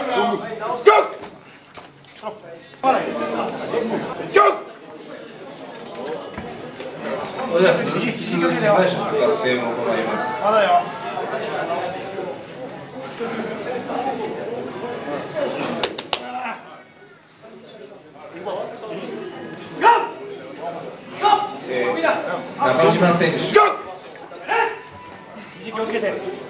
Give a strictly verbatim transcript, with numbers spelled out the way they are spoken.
それでは続き引き配車の合戦を行います。まだよ。えー、中島選手。気をつけて。